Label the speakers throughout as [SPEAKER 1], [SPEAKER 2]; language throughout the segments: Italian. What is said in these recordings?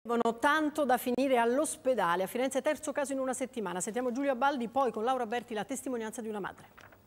[SPEAKER 1] Tanto da finire all'ospedale. A Firenze terzo caso in una settimana. Sentiamo Giulia Baldi, poi con Laura Berti la testimonianza di una madre.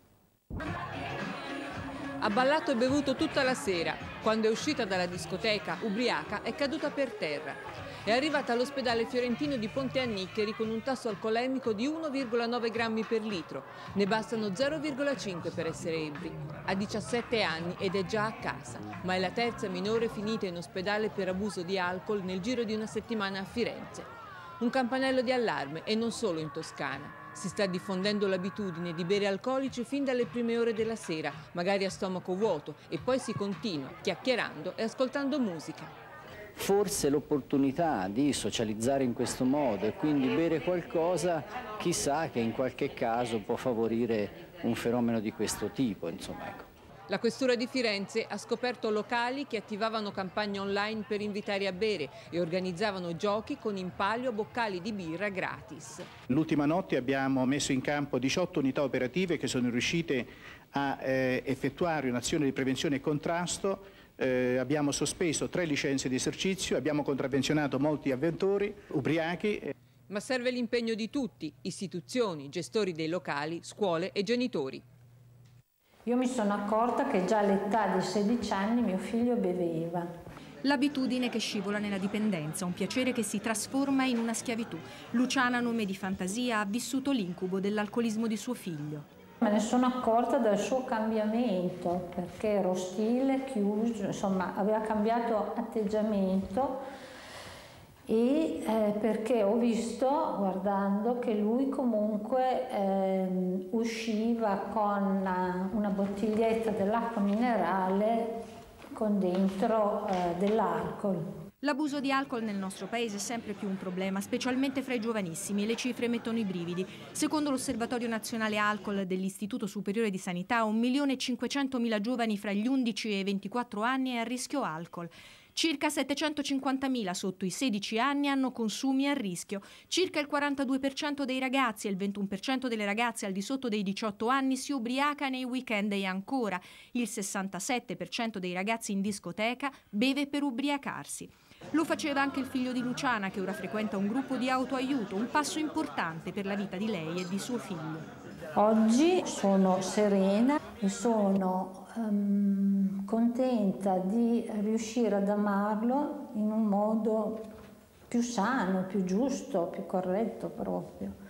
[SPEAKER 2] Ha ballato e bevuto tutta la sera. Quando è uscita dalla discoteca, ubriaca, è caduta per terra. È arrivata all'ospedale fiorentino di Ponte Anniccheri con un tasso alcolemico di 1,9 grammi per litro. Ne bastano 0,5 per essere ebbri. Ha 17 anni ed è già a casa, ma è la terza minore finita in ospedale per abuso di alcol nel giro di una settimana a Firenze. Un campanello di allarme e non solo in Toscana. Si sta diffondendo l'abitudine di bere alcolici fin dalle prime ore della sera, magari a stomaco vuoto, e poi si continua chiacchierando e ascoltando musica.
[SPEAKER 3] Forse l'opportunità di socializzare in questo modo e quindi bere qualcosa, chissà che in qualche caso può favorire un fenomeno di questo tipo, insomma, ecco.
[SPEAKER 2] La Questura di Firenze ha scoperto locali che attivavano campagne online per invitare a bere e organizzavano giochi con in palio boccali di birra gratis.
[SPEAKER 4] L'ultima notte abbiamo messo in campo 18 unità operative che sono riuscite a effettuare un'azione di prevenzione e contrasto. Abbiamo sospeso 3 licenze di esercizio, abbiamo contravvenzionato molti avventori ubriachi.
[SPEAKER 2] Ma serve l'impegno di tutti, istituzioni, gestori dei locali, scuole e genitori.
[SPEAKER 5] Io mi sono accorta che già all'età di 16 anni mio figlio beveva.
[SPEAKER 6] L'abitudine che scivola nella dipendenza, un piacere che si trasforma in una schiavitù. Luciana, nome di fantasia, ha vissuto l'incubo dell'alcolismo di suo figlio.
[SPEAKER 5] Me ne sono accorta dal suo cambiamento, perché ero ostile, chiuso, insomma aveva cambiato atteggiamento e perché ho visto, guardando, che lui comunque usciva con una bottiglietta dell'acqua minerale con dentro dell'alcol.
[SPEAKER 6] L'abuso di alcol nel nostro paese è sempre più un problema, specialmente fra i giovanissimi, e le cifre mettono i brividi. Secondo l'Osservatorio Nazionale Alcol dell'Istituto Superiore di Sanità, 1.500.000 giovani fra gli 11 e i 24 anni è a rischio alcol. Circa 750.000 sotto i 16 anni hanno consumi a rischio. Circa il 42% dei ragazzi e il 21% delle ragazze al di sotto dei 18 anni si ubriaca nei weekend e ancora il 67% dei ragazzi in discoteca beve per ubriacarsi. Lo faceva anche il figlio di Luciana, che ora frequenta un gruppo di autoaiuto, un passo importante per la vita di lei e di suo figlio.
[SPEAKER 5] Oggi sono serena e sono contenta di riuscire ad amarlo in un modo più sano, più giusto, più corretto proprio.